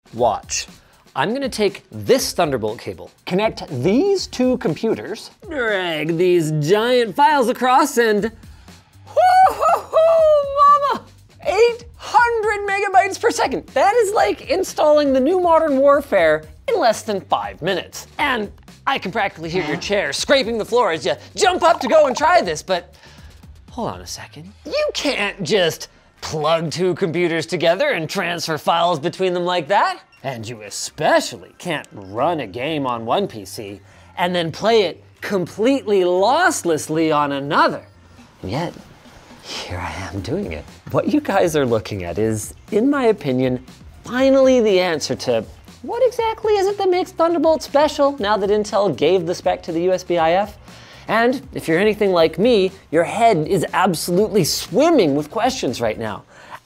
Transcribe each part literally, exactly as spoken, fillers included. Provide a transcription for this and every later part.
Watch. I'm gonna take this Thunderbolt cable, connect these two computers, drag these giant files across, and whoo-hoo-hoo, mama! eight hundred megabytes per second. That is like installing the new Modern Warfare in less than five minutes. And I can practically hear your chair scraping the floor as you jump up to go and try this, but hold on a second. You can't just plug two computers together and transfer files between them like that. And you especially can't run a game on one P C and then play it completely losslessly on another. And yet, here I am doing it. What you guys are looking at is, in my opinion, finally the answer to what exactly is it that makes Thunderbolt special now that Intel gave the spec to the U S B I F? And if you're anything like me, your head is absolutely swimming with questions right now.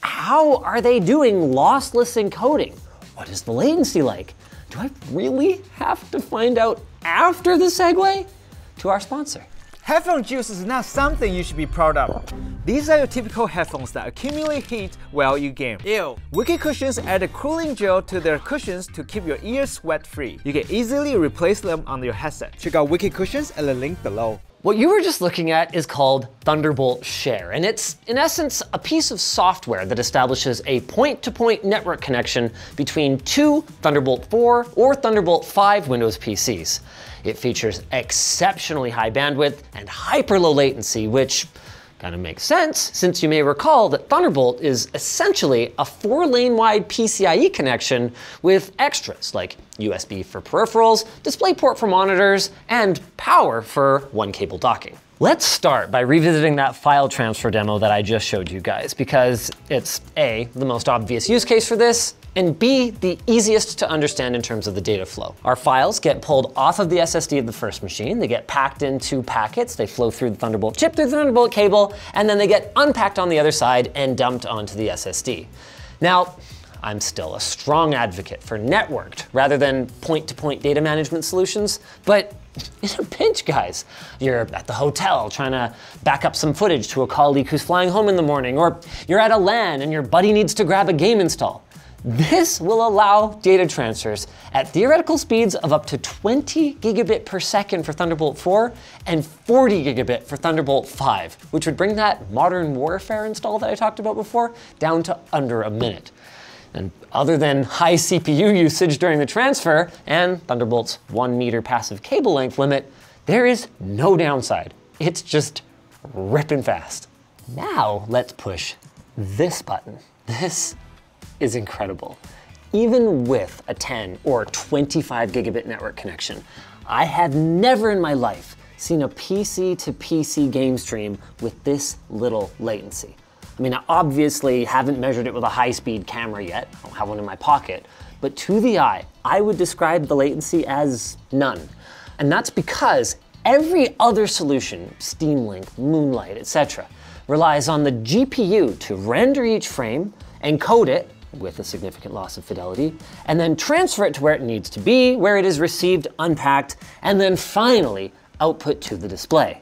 How are they doing lossless encoding? What is the latency like? Do I really have to find out after the segue to our sponsor? Headphone juice is not something you should be proud of. These are your typical headphones that accumulate heat while you game. Ew. Wicked Cushions add a cooling gel to their cushions to keep your ears sweat-free. You can easily replace them on your headset. Check out Wicked Cushions at the link below. What you were just looking at is called Thunderbolt Share, and it's, in essence, a piece of software that establishes a point-to-point network connection between two Thunderbolt four or Thunderbolt five Windows P Cs. It features exceptionally high bandwidth and hyper low latency, which kind of makes sense since you may recall that Thunderbolt is essentially a four lane wide P C I E connection with extras like U S B for peripherals, DisplayPort for monitors, and power for one cable docking. Let's start by revisiting that file transfer demo that I just showed you guys, because it's A, the most obvious use case for this, and B, the easiest to understand in terms of the data flow. Our files get pulled off of the S S D of the first machine, they get packed into packets, they flow through the Thunderbolt chip, through the Thunderbolt cable, and then they get unpacked on the other side and dumped onto the S S D. Now, I'm still a strong advocate for networked rather than point-to-point data management solutions, but in a pinch, guys. You're at the hotel trying to back up some footage to a colleague who's flying home in the morning, or you're at a LAN and your buddy needs to grab a game install. This will allow data transfers at theoretical speeds of up to twenty gigabit per second for Thunderbolt four and forty gigabit for Thunderbolt five, which would bring that Modern Warfare install that I talked about before down to under a minute. And other than high C P U usage during the transfer and Thunderbolt's one meter passive cable length limit, there is no downside. It's just ripping fast. Now let's push this button. This is incredible. Even with a ten or twenty-five gigabit network connection, I have never in my life seen a P C to P C game stream with this little latency. I mean, I obviously haven't measured it with a high-speed camera yet. I don't have one in my pocket. But to the eye, I would describe the latency as none. And that's because every other solution, Steam Link, Moonlight, et cetera, relies on the G P U to render each frame, encode it with a significant loss of fidelity, and then transfer it to where it needs to be, where it is received, unpacked, and then finally output to the display.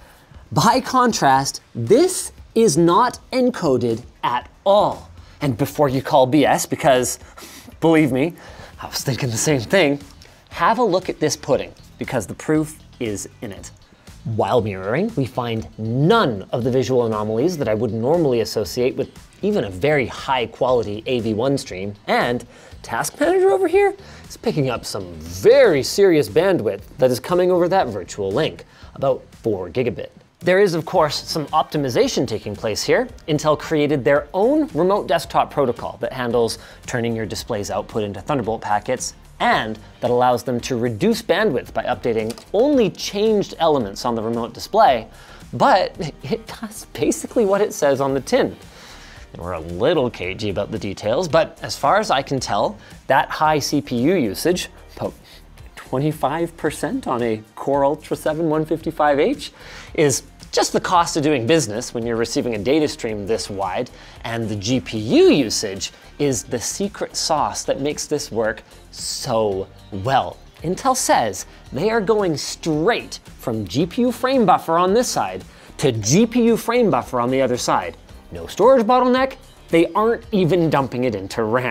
By contrast, this is not encoded at all. And before you call B S, because believe me, I was thinking the same thing, have a look at this pudding, because the proof is in it. While mirroring, we find none of the visual anomalies that I would normally associate with even a very high quality A V one stream, and Task Manager over here is picking up some very serious bandwidth that is coming over that virtual link, about four gigabit. There is, of course, some optimization taking place here. Intel created their own remote desktop protocol that handles turning your display's output into Thunderbolt packets, and that allows them to reduce bandwidth by updating only changed elements on the remote display, but it does basically what it says on the tin. We're a little cagey about the details, but as far as I can tell, that high C P U usage, about twenty-five percent on a Core Ultra seven one fifty-five H, is just the cost of doing business when you're receiving a data stream this wide, and the G P U usage is the secret sauce that makes this work so well. Intel says they are going straight from G P U frame buffer on this side to G P U frame buffer on the other side. No storage bottleneck, they aren't even dumping it into RAM.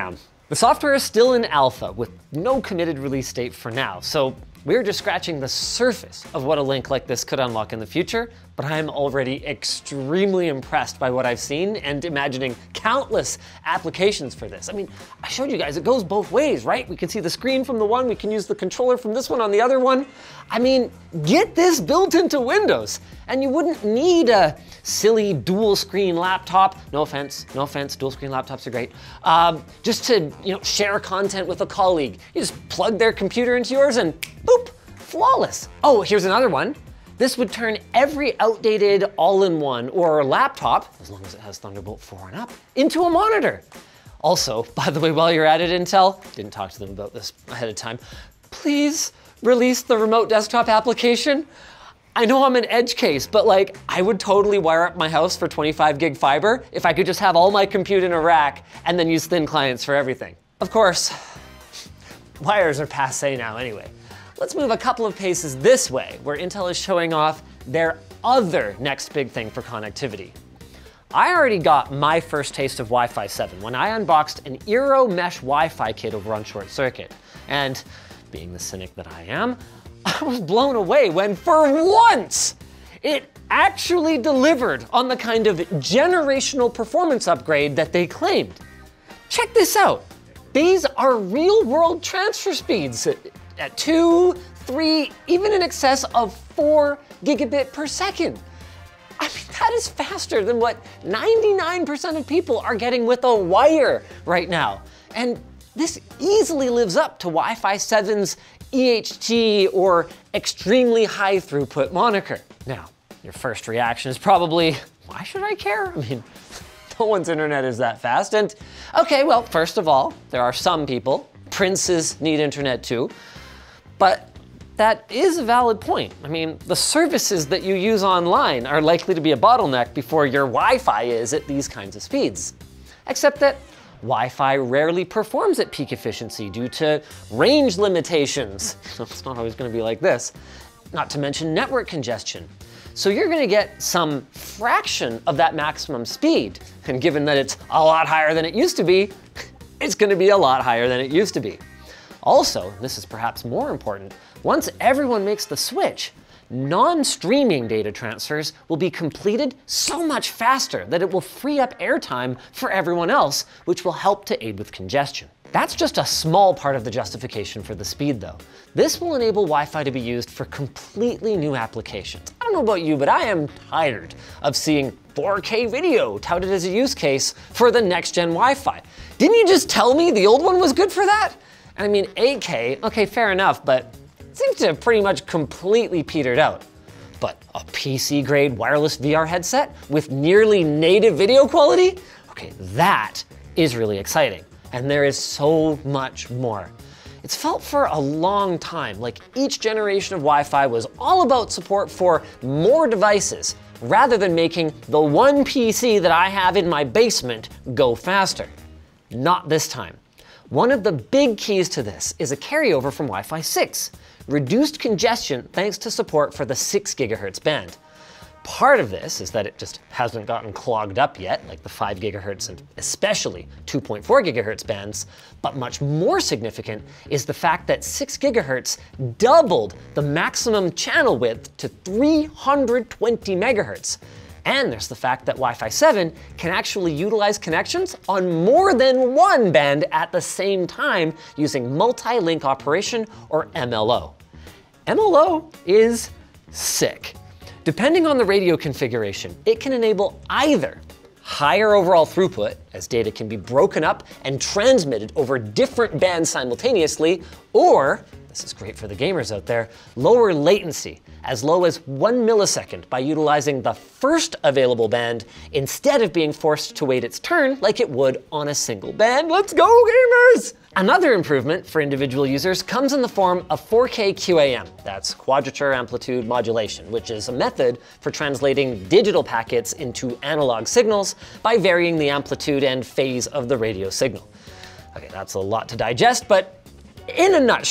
The software is still in alpha with no committed release date for now, so we're just scratching the surface of what a link like this could unlock in the future, but I'm already extremely impressed by what I've seen and imagining countless applications for this. I mean, I showed you guys it goes both ways, right? We can see the screen from the one, we can use the controller from this one on the other one. I mean, get this built into Windows, and you wouldn't need a silly dual screen laptop. No offense, no offense, dual screen laptops are great. Um, just to, you know, share content with a colleague. You just plug their computer into yours and boop, flawless. Oh, here's another one. This would turn every outdated all-in-one or laptop, as long as it has Thunderbolt four and up, into a monitor. Also, by the way, while you're at it, Intel, didn't talk to them about this ahead of time, please release the remote desktop application. I know I'm an edge case, but like, I would totally wire up my house for twenty-five gig fiber if I could just have all my compute in a rack and then use thin clients for everything. Of course, wires are passé now anyway. Let's move a couple of paces this way, where Intel is showing off their other next big thing for connectivity. I already got my first taste of Wi-Fi seven when I unboxed an Eero Mesh Wi-Fi kit over on Short Circuit. And being the cynic that I am, I was blown away when, for once, it actually delivered on the kind of generational performance upgrade that they claimed. Check this out. These are real-world transfer speeds at two, three, even in excess of four gigabit per second. I mean, that is faster than what ninety-nine percent of people are getting with a wire right now. And this easily lives up to Wi-Fi seven's E H T or extremely high throughput moniker. Now, your first reaction is probably, why should I care? I mean, no one's internet is that fast. And okay, well, first of all, there are some people, princes need internet too, but that is a valid point. I mean, the services that you use online are likely to be a bottleneck before your Wi-Fi is at these kinds of speeds. Except that Wi-Fi rarely performs at peak efficiency due to range limitations. It's not always gonna be like this. Not to mention network congestion. So you're gonna get some fraction of that maximum speed. And given that it's a lot higher than it used to be, it's gonna be a lot higher than it used to be. Also, this is perhaps more important, once everyone makes the switch, non-streaming data transfers will be completed so much faster that it will free up airtime for everyone else, which will help to aid with congestion. That's just a small part of the justification for the speed though. This will enable Wi-Fi to be used for completely new applications. I don't know about you, but I am tired of seeing four K video touted as a use case for the next gen Wi-Fi. Didn't you just tell me the old one was good for that? I mean, eight K, okay, fair enough, but it seems to have pretty much completely petered out. But a P C-grade wireless V R headset with nearly native video quality? Okay, that is really exciting. And there is so much more. It's felt for a long time like each generation of Wi-Fi was all about support for more devices, rather than making the one P C that I have in my basement go faster. Not this time. One of the big keys to this is a carryover from Wi-Fi six, reduced congestion thanks to support for the six gigahertz band. Part of this is that it just hasn't gotten clogged up yet, like the five gigahertz and especially two point four gigahertz bands, but much more significant is the fact that six gigahertz doubled the maximum channel width to three hundred twenty megahertz. And there's the fact that Wi-Fi seven can actually utilize connections on more than one band at the same time using multi-link operation or M L O. M L O is sick. Depending on the radio configuration, it can enable either higher overall throughput, as data can be broken up and transmitted over different bands simultaneously, or, this is great for the gamers out there, lower latency, as low as one millisecond by utilizing the first available band instead of being forced to wait its turn like it would on a single band. Let's go, gamers! Another improvement for individual users comes in the form of four K Q A M. That's quadrature amplitude modulation, which is a method for translating digital packets into analog signals by varying the amplitude and phase of the radio signal. Okay, that's a lot to digest, but in a nutshell,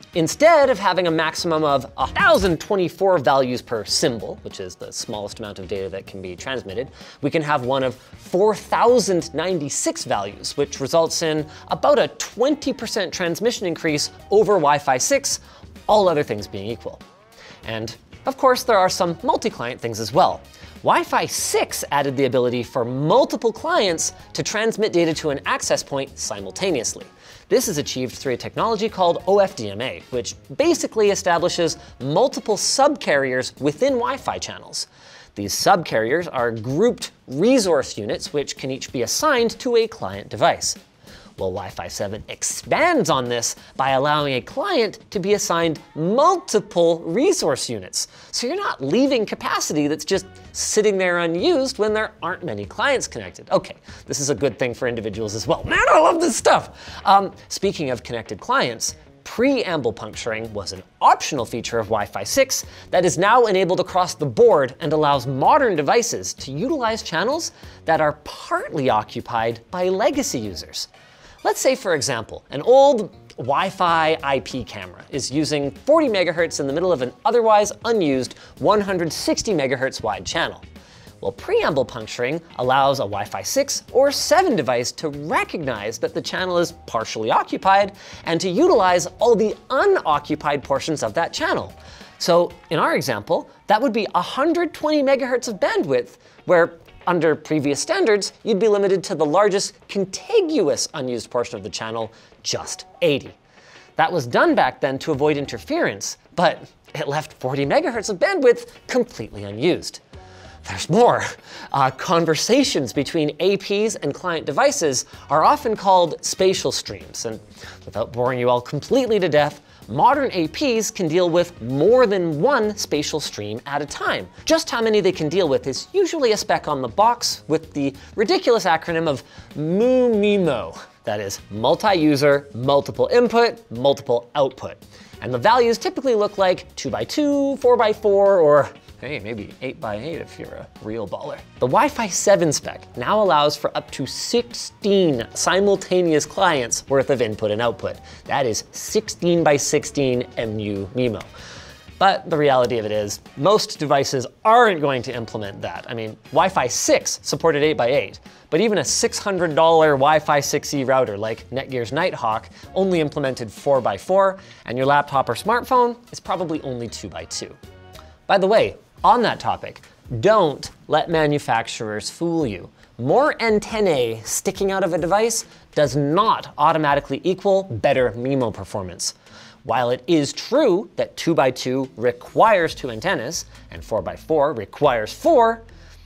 Instead of having a maximum of one thousand twenty-four values per symbol, which is the smallest amount of data that can be transmitted, we can have one of four thousand ninety-six values, which results in about a twenty percent transmission increase over Wi-Fi six, all other things being equal. And of course, there are some multi-client things as well. Wi-Fi six added the ability for multiple clients to transmit data to an access point simultaneously. This is achieved through a technology called O F D M A, which basically establishes multiple subcarriers within Wi-Fi channels. These subcarriers are grouped resource units, which can each be assigned to a client device. Well, Wi-Fi seven expands on this by allowing a client to be assigned multiple resource units. So you're not leaving capacity that's just sitting there unused when there aren't many clients connected. Okay, this is a good thing for individuals as well. Man, I love this stuff. Um, speaking of connected clients, Preamble Puncturing was an optional feature of Wi-Fi six that is now enabled across the board and allows modern devices to utilize channels that are partly occupied by legacy users. Let's say, for example, an old Wi-Fi I P camera is using forty megahertz in the middle of an otherwise unused one hundred sixty megahertz wide channel. Well, Preamble Puncturing allows a Wi-Fi six or seven device to recognize that the channel is partially occupied and to utilize all the unoccupied portions of that channel. So in our example, that would be one hundred twenty megahertz of bandwidth, where under previous standards, you'd be limited to the largest contiguous unused portion of the channel, just eighty. That was done back then to avoid interference, but it left forty megahertz of bandwidth completely unused. There's more. Uh, conversations between A Ps and client devices are often called spatial streams, and without boring you all completely to death, modern A Ps can deal with more than one spatial stream at a time. Just how many they can deal with is usually a spec on the box with the ridiculous acronym of M U M I M O. That is multi-user, multiple input, multiple output. And the values typically look like two by two, four by four, or hey, maybe eight by eight if you're a real baller. The Wi-Fi seven spec now allows for up to sixteen simultaneous clients worth of input and output. That is sixteen by sixteen M U M I M O. But the reality of it is, most devices aren't going to implement that. I mean, Wi-Fi six supported eight by eight, but even a six hundred dollar Wi-Fi six E router like Netgear's Nighthawk only implemented four by four, and your laptop or smartphone is probably only two by two. By the way, on that topic, don't let manufacturers fool you. More antennae sticking out of a device does not automatically equal better M I M O performance. While it is true that two by two requires two antennas and four by four requires four,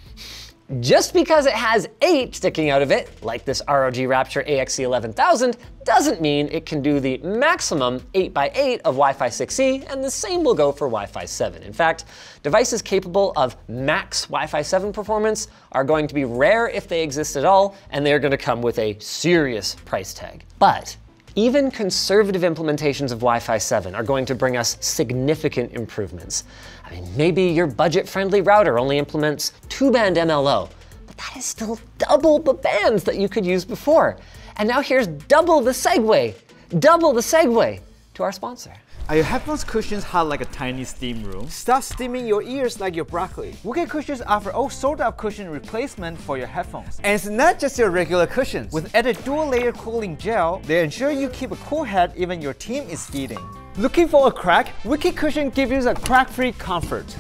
just because it has eight sticking out of it, like this R O G Rapture A X E eleven thousand, doesn't mean it can do the maximum eight by eight of Wi-Fi six E, and the same will go for Wi-Fi seven. In fact, devices capable of max Wi-Fi seven performance are going to be rare if they exist at all, and they're going to come with a serious price tag. But even conservative implementations of Wi-Fi seven are going to bring us significant improvements. I mean, maybe your budget-friendly router only implements two-band M L O, but that is still double the bands that you could use before. And now here's double the segue, double the segue to our sponsor. Are your headphones cushions hot like a tiny steam room? Stop steaming your ears like your broccoli. Wicked Cushions offer all sorts of cushion replacement for your headphones. And it's not just your regular cushions. With added dual-layer cooling gel, they ensure you keep a cool head even your team is feeding. Looking for a crack? Wicked Cushion gives you a crack-free comfort.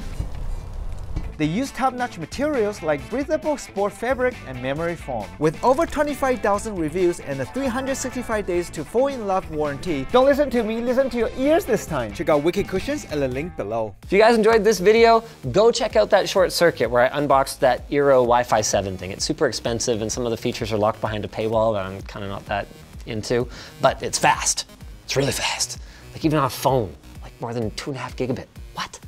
They use top-notch materials like breathable sport fabric and memory foam. With over twenty-five thousand reviews and a three hundred sixty-five days to fall in love warranty, don't listen to me, listen to your ears this time. Check out Wicked Cushions at the link below. If you guys enjoyed this video, go check out that short circuit where I unboxed that Eero Wi-Fi seven thing. It's super expensive and some of the features are locked behind a paywall that I'm kind of not that into, but it's fast. It's really fast. Like even on a phone, like more than two and a half gigabit. What?